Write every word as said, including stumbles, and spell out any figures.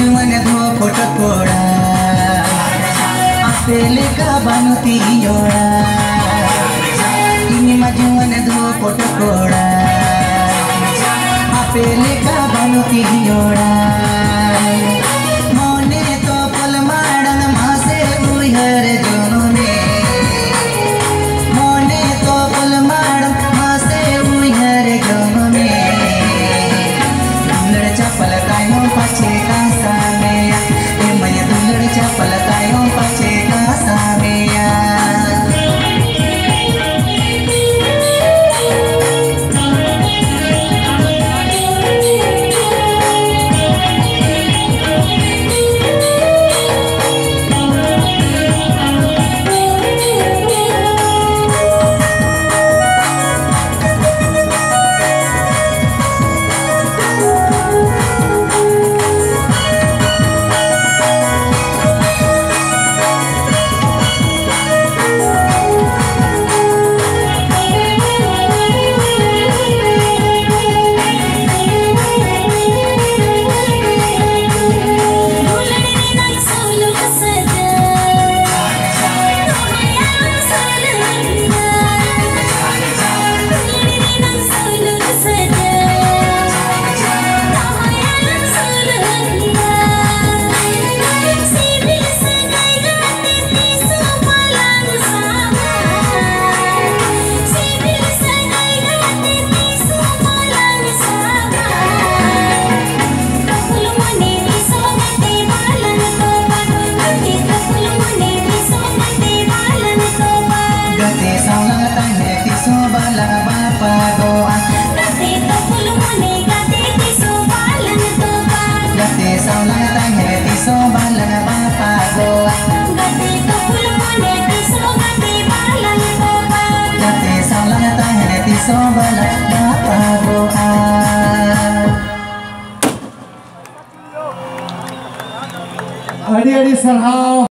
majuan dho potokoda apele ka banuti yora ini majuan dho potokoda apele ka banuti yora mone to pal madan mase uihar jonone mone to pal madan mase uihar jonone दुलड़ चपल कायो पछे का सामेया ए मैया दुलड़ चपल कायो पछे का सामेया Adik-adik serhau